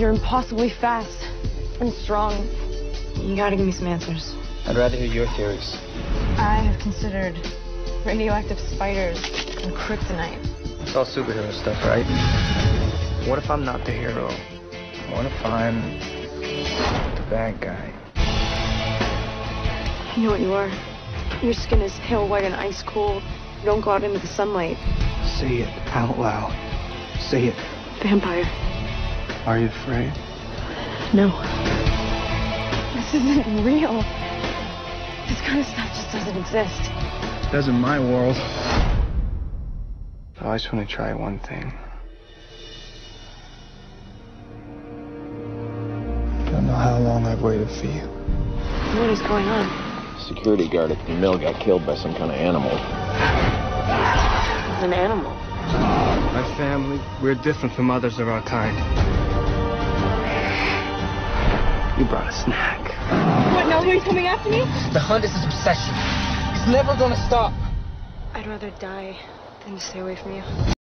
you're impossibly fast and strong. You gotta give me some answers. I'd rather hear your theories. I have considered radioactive spiders and kryptonite. It's all superhero stuff, right? What if I'm not the hero? What if I'm the bad guy? You know what you are? Your skin is pale white and ice cold. You don't go out into the sunlight. Say it out loud. Say it. Vampire. Are you afraid? No. This isn't real. This kind of stuff just doesn't exist. It does in my world. I always want to try one thing. Don't know how long I've waited for you. What is going on? Security guard at the mill got killed by some kind of animal. An animal? My family, we're different from others of our kind. You brought a snack. What, nobody's coming after me? The hunt is his obsession. He's never gonna stop. I'd rather die than stay away from you.